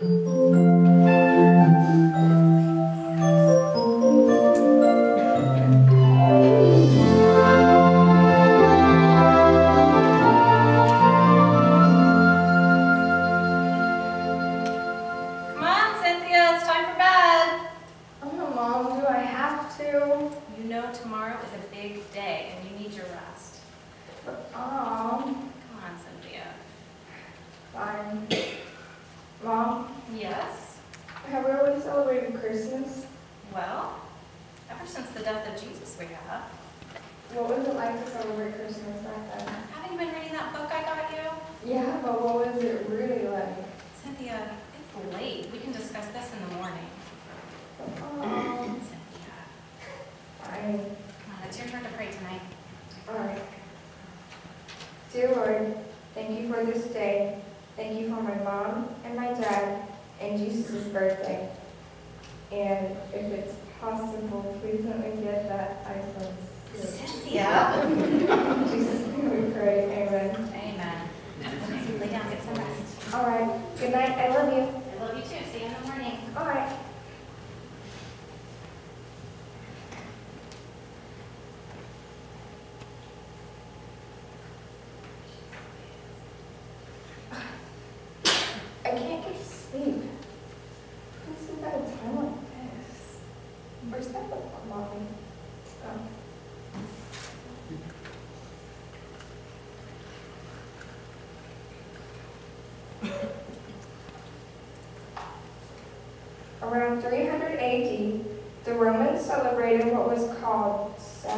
Around 300 AD, the Romans celebrated what was called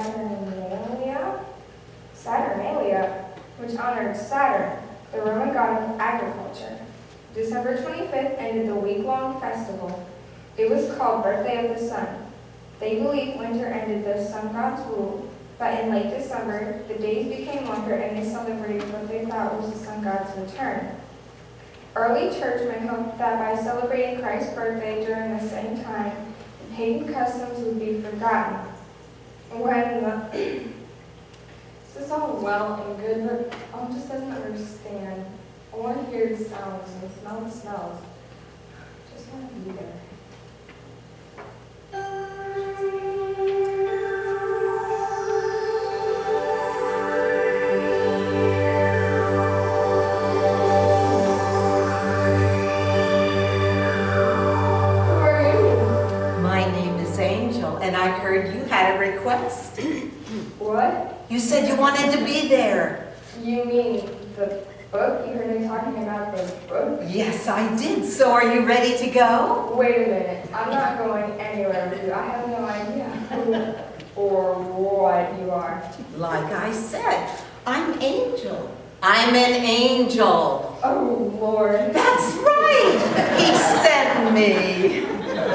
Saturnalia, which honored Saturn, the Roman god of agriculture. December 25th ended the week-long festival. It was called Birthday of the Sun. They believed winter ended the sun god's rule, but in late December, the days became longer and they celebrated what they thought was the sun god's return. Early churchmen hoped that by celebrating Christ's birthday during the same time, the pagan customs would be forgotten. This is all well and good, but Mom just doesn't understand. I want to hear the sounds and smell the smells. I just want to be there. And I heard you had a request. What? You said you wanted to be there. You mean the book? You heard me talking about the book? Yes, I did. So are you ready to go? Wait a minute. I'm not going anywhere with you. I have no idea who or what you are. Like I said, I'm Angel. I'm an angel. Oh, Lord. That's right. He sent me.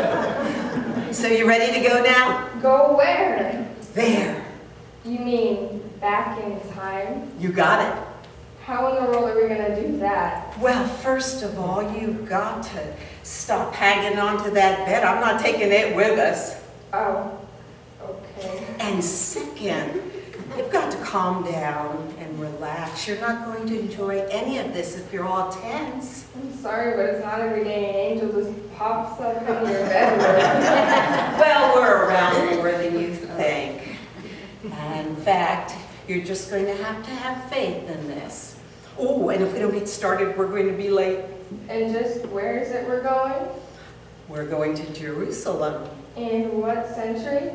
So you ready to go now? Go where? There. You mean back in time? You got it. How in the world are we going to do that? Well, first of all, you've got to stop hanging onto that bed. I'm not taking it with us. Oh, okay. And second, you've got to calm down and relax. You're not going to enjoy any of this if you're all tense. I'm sorry, but it's not every day an angel just pops up in your bedroom. Well, we're around more than you think. In fact, you're just going to have faith in this. Oh, and if we don't get started, we're going to be late. And just where is it we're going? We're going to Jerusalem. In what century?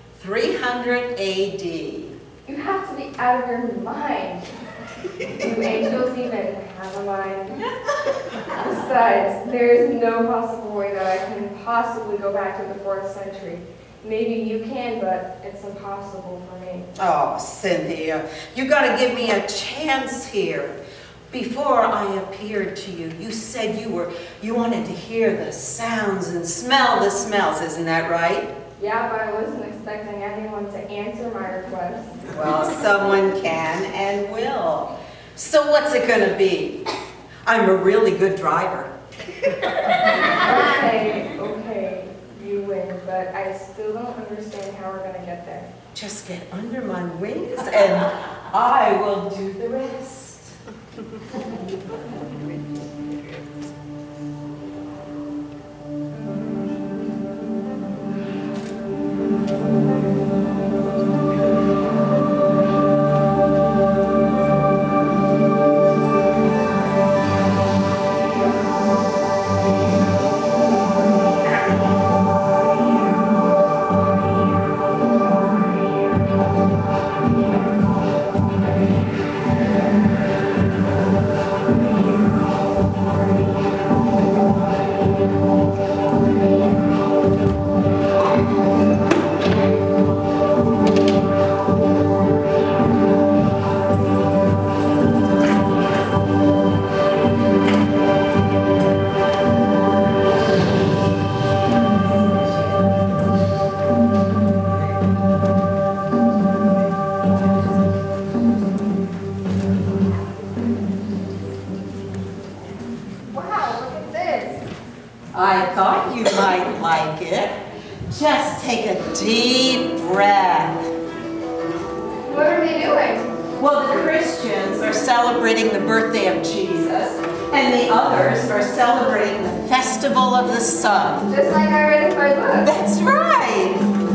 300 AD. You have to be out of your mind. Do angels even have a mind? Besides, there is no possible way that I can possibly go back to the 4th century. Maybe you can, but it's impossible for me. Oh, Cynthia, you got to give me a chance here. Before I appeared to you, you said you wanted to hear the sounds and smell the smells. Isn't that right? Yeah, but I wasn't expecting anyone to answer my request. Well, someone can and will. So what's it going to be? I'm a really good driver. Okay, you win, but I still don't understand how we're going to get there. Just get under my wings and I will do the rest. I thought you might like it. Just take a deep breath. What are they doing? Well, the Christians are celebrating the birthday of Jesus, and the others are celebrating the festival of the sun. Just like I read in my book. That's right.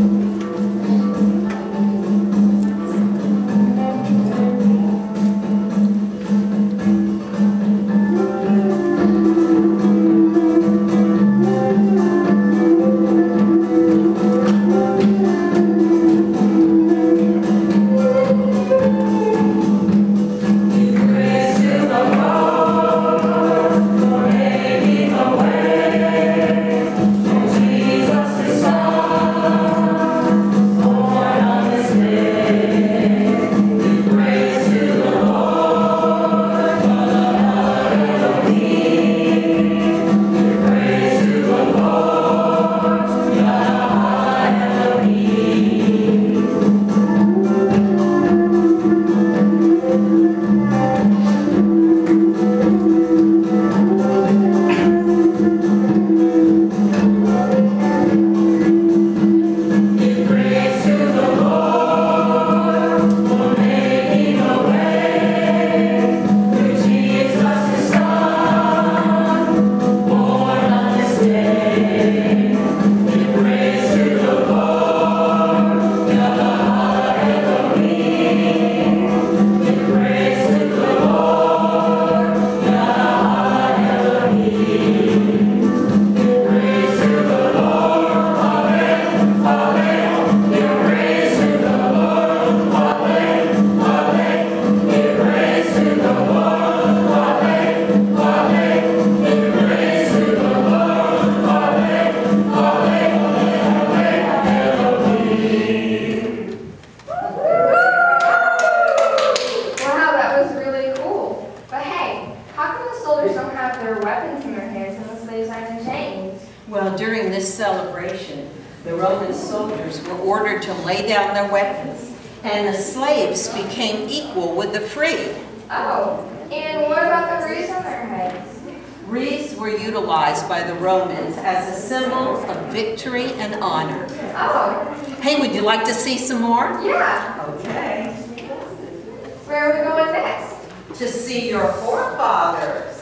Well, during this celebration, the Roman soldiers were ordered to lay down their weapons, and the slaves became equal with the free. Oh, and what about the wreaths on their heads? Wreaths were utilized by the Romans as a symbol of victory and honor. Oh. Hey, would you like to see some more? Yeah. Okay. Where are we going next? To see your forefathers.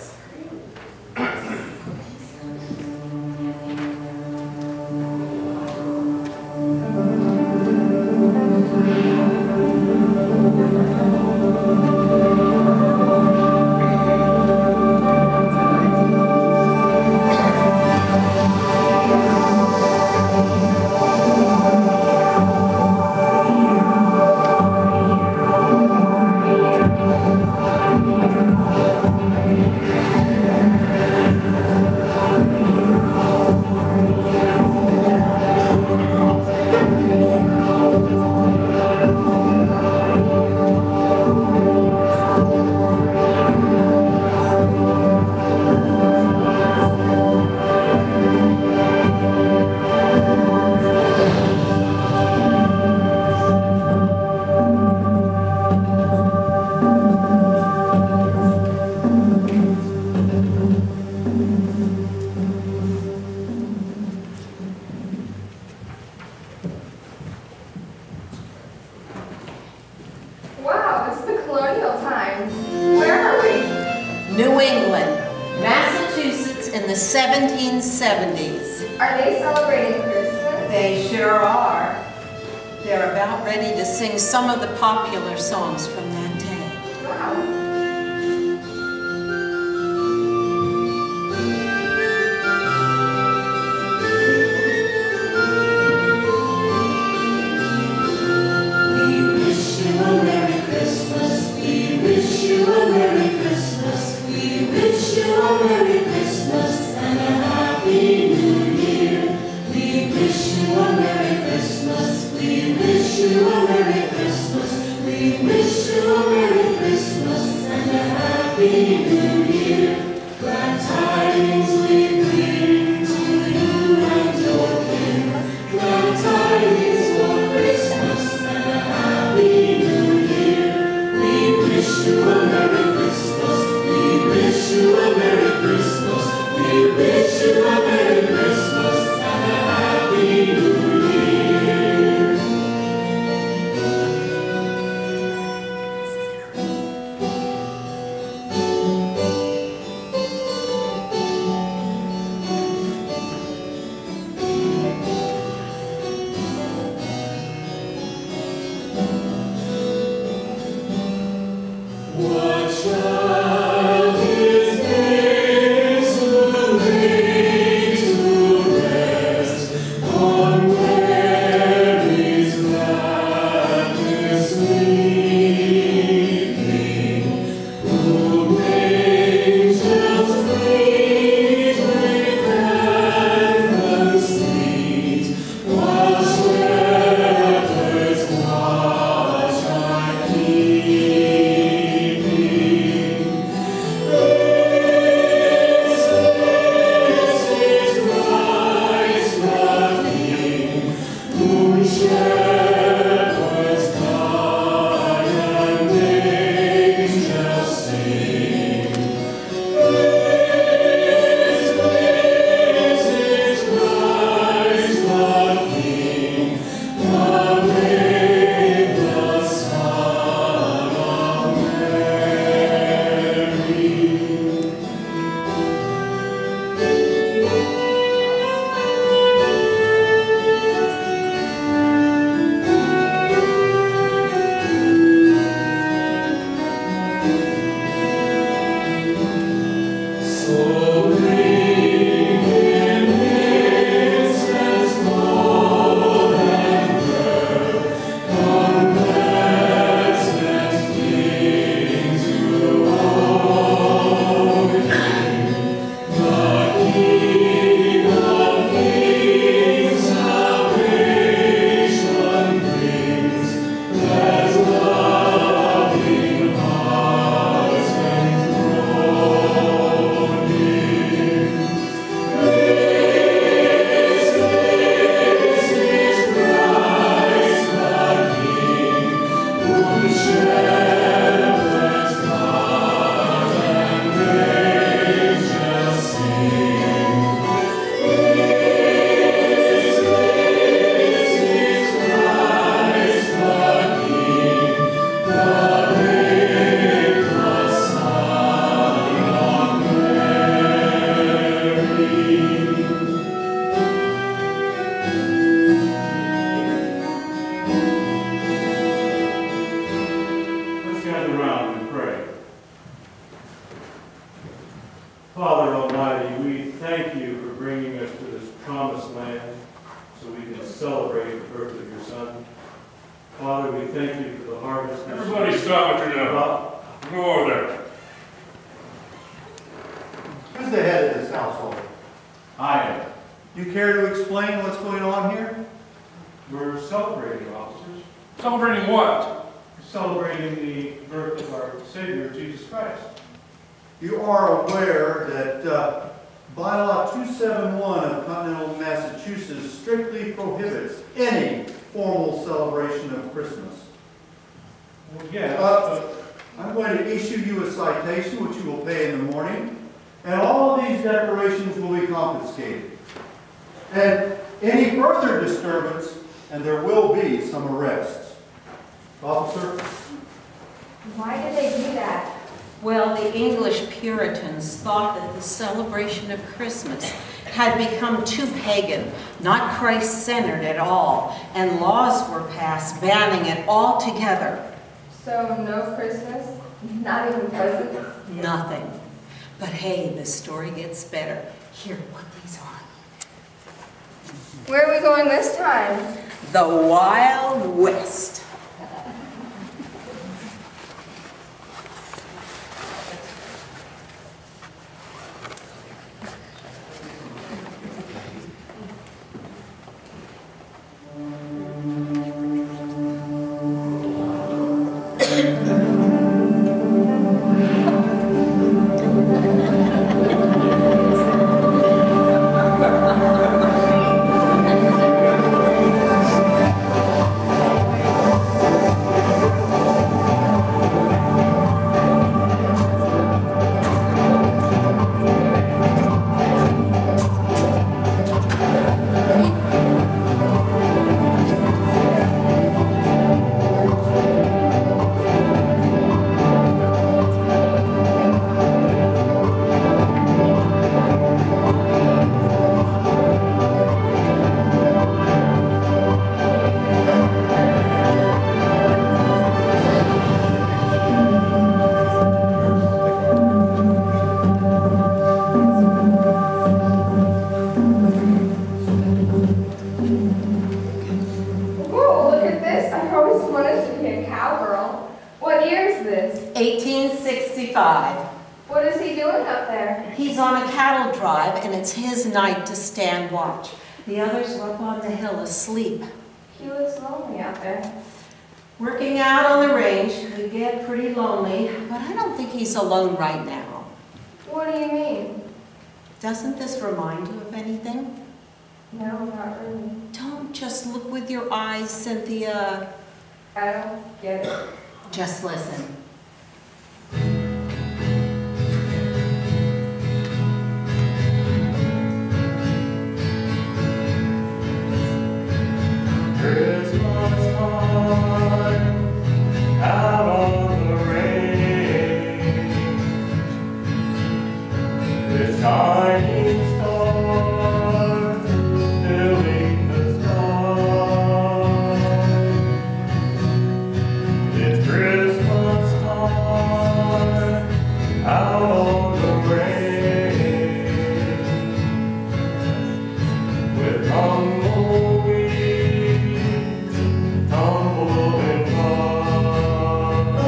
Wow, it's the colonial times. Where are we? New England, Massachusetts in the 1770s. Are they celebrating Christmas? They sure are. They're about ready to sing some of the popular songs from that day. Wow. We wish you a Merry Father Almighty, we thank you for bringing us to this promised land so we can celebrate the birth of your Son. Father, we thank you for the harvest. Everybody stop what you're doing. Go over there. Who's the head of this household? I am. You care to explain what's going on here? We're celebrating, officers. Celebrating what? We're celebrating the birth of our Savior, Jesus Christ. You are aware that Bylaw 271 of Continental Massachusetts strictly prohibits any formal celebration of Christmas. Well, yes, I'm going to issue you a citation, which you will pay in the morning, and all of these decorations will be confiscated. And any further disturbance, and there will be some arrests. Officer? Why did they do that? Well, the English Puritans thought that the celebration of Christmas had become too pagan, not Christ-centered at all, and laws were passed banning it altogether. So no Christmas? Not even presents? Nothing. But hey, the story gets better. Here, put these on. Where are we going this time? The Wild West. Whoa, look at this. I always wanted to be a cowgirl. What year is this? 1865. What is he doing up there? He's on a cattle drive, and it's his night to stand watch. The others are up on the hill asleep. He looks lonely out there. Working out on the range could get pretty lonely, but I don't think he's alone right now. What do you mean? Doesn't this remind you of anything? No, not really. Don't just look with your eyes, Cynthia. I don't get it. Just listen. Christmas time, out on the range, this shining star filling the sky. It's Christmas time, out on the range, with tumbleweeds tumbling by.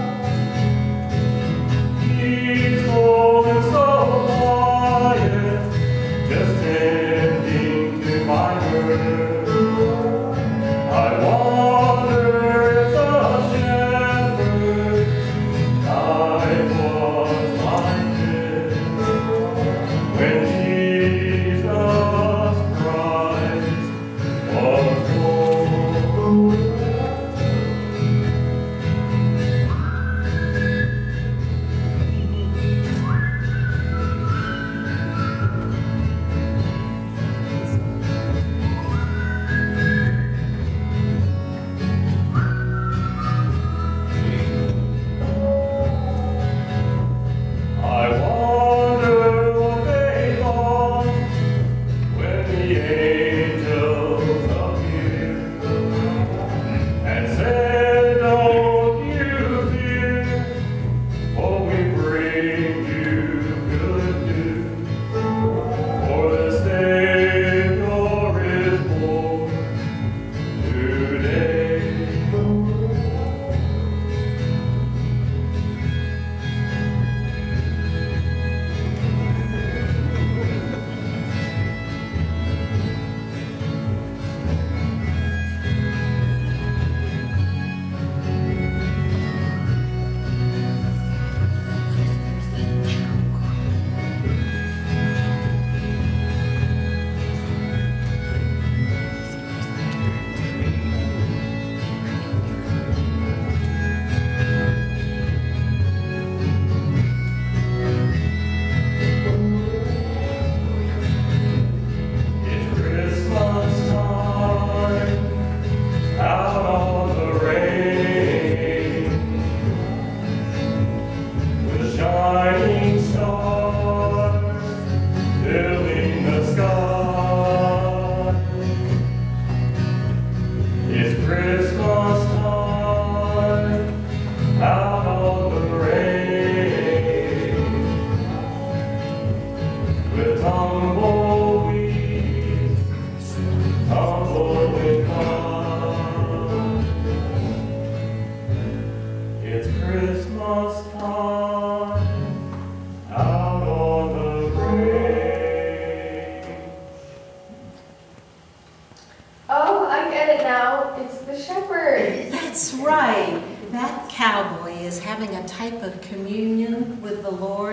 He's going so quiet,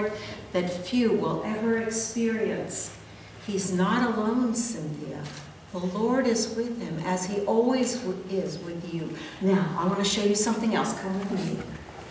Lord that few will ever experience. He's not alone, Cynthia. The Lord is with him, as he always is with you. Now, I want to show you something else. Come with me.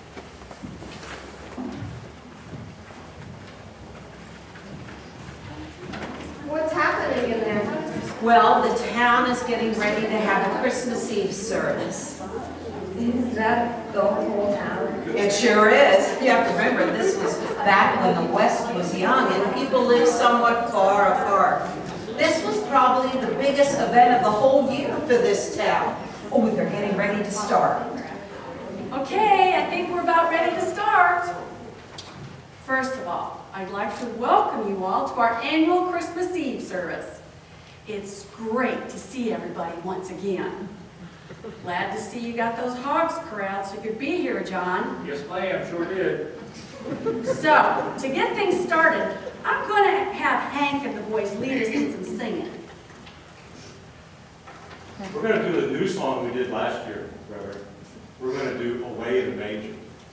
What's happening in there? Well, the town is getting ready to have a Christmas Eve service. Is that the whole town? It sure is. You have to remember, this was back when the West was young and people lived somewhat far apart. This was probably the biggest event of the whole year for this town. Oh, they're getting ready to start. Okay, I think we're about ready to start. First of all, I'd like to welcome you all to our annual Christmas Eve service. It's great to see everybody once again. Glad to see you got those hogs corralled so you could be here, John. Yes, ma'am, sure did. So, to get things started, I'm going to have Hank and the boys lead us in some singing. We're going to do the new song we did last year, Reverend. We're going to do Away in the Manger.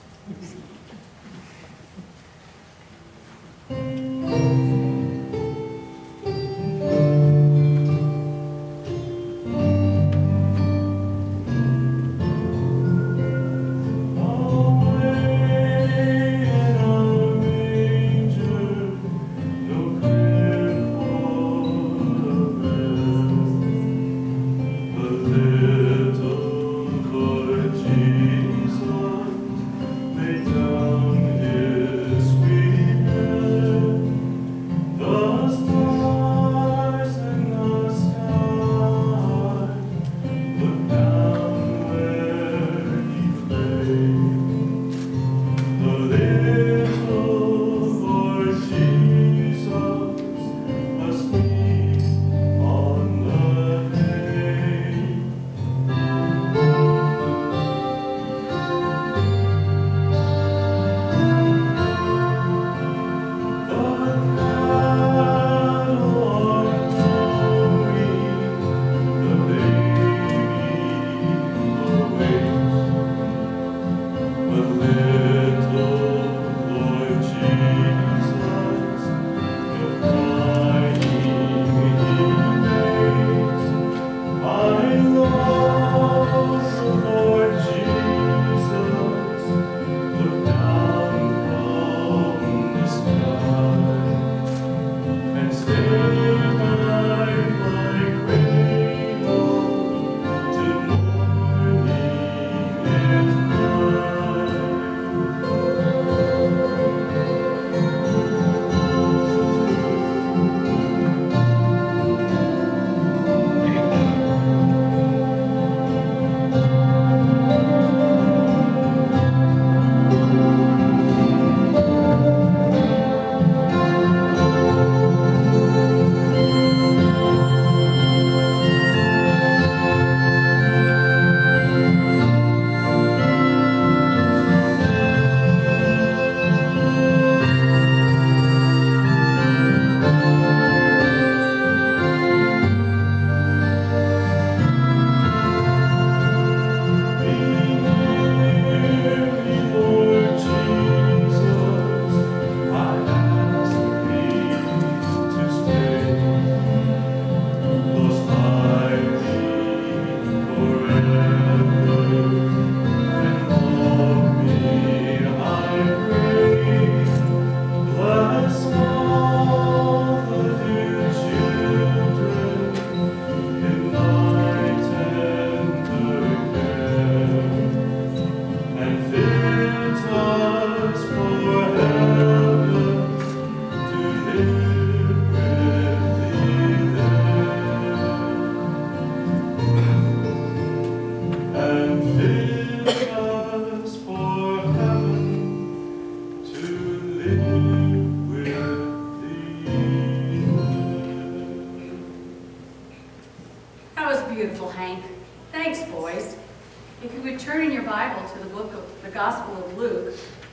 Beautiful, Hank. Thanks, boys. If you would turn in your Bible to the book of the Gospel of Luke.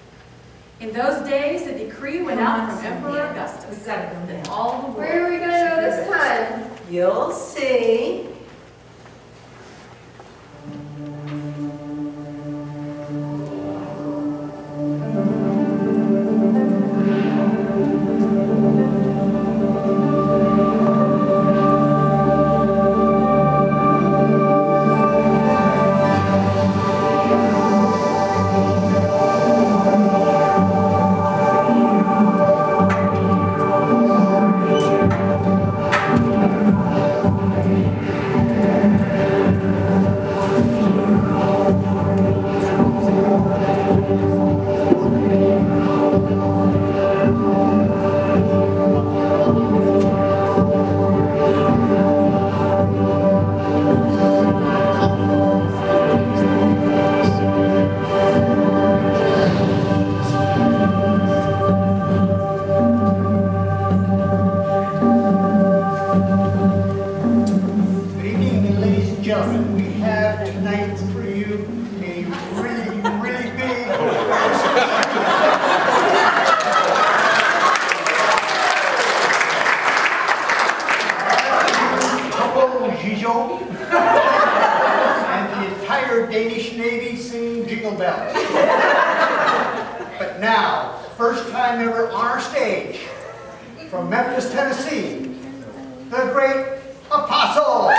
In those days, a decree went out from Emperor Augustus that all the world... Where are we going to go this time? You'll see. belt. But now, first time ever on our stage, from Memphis, Tennessee, the great Apostle.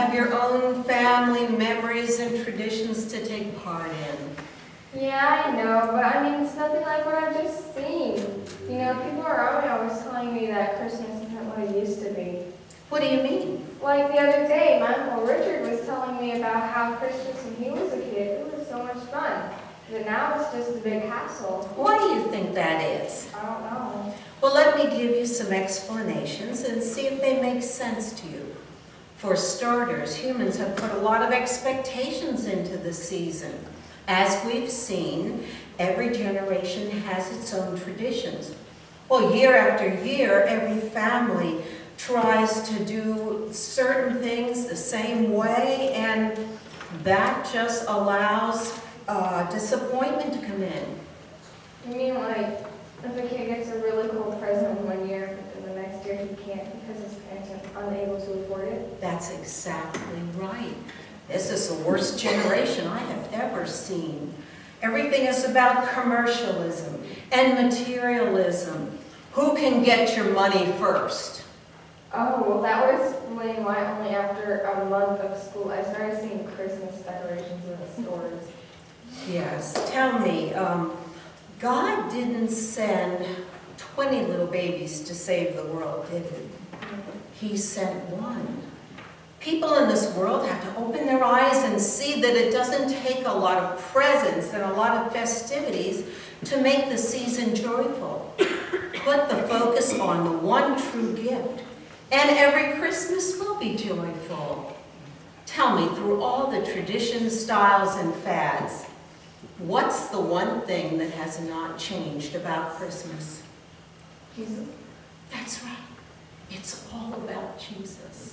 have your own family memories and traditions to take part in. Yeah, I know, but I mean, it's nothing like what I've just seen. You know, people around me are always telling me that Christmas isn't what it used to be. What do you mean? Like the other day, my Uncle Richard was telling me about how Christmas when he was a kid, it was so much fun. But now it's just a big hassle. Why do you think that is? I don't know. Well, let me give you some explanations and see if they make sense to you. For starters, humans have put a lot of expectations into the season. As we've seen, every generation has its own traditions. Well, year after year, every family tries to do certain things the same way, and that just allows disappointment to come in. You mean like if a kid gets a really cool present one year, but then the next year he can't because his parents are unable to afford it? That's exactly right. This is the worst generation I have ever seen. Everything is about commercialism and materialism. Who can get your money first? Oh, well that would explain why only after a month of school I started seeing Christmas decorations in the stores. Yes, tell me, God didn't send 20 little babies to save the world, did he? He sent one. People in this world have to open their eyes and see that it doesn't take a lot of presents and a lot of festivities to make the season joyful. Put the focus on the one true gift, and every Christmas will be joyful. Tell me, through all the traditions, styles, and fads, what's the one thing that has not changed about Christmas? Jesus. That's right. It's all about Jesus.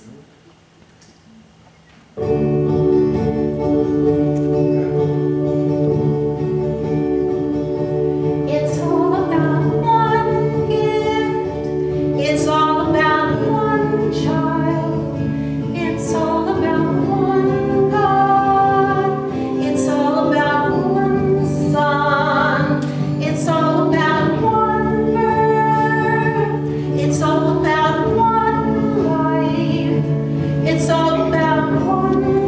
It's all about one gift. It's all about one child. It's all about one God. It's all about one Son. It's all about one birth. It's all about one life. It's all about one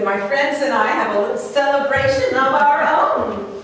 my friends and I have a little celebration of our own.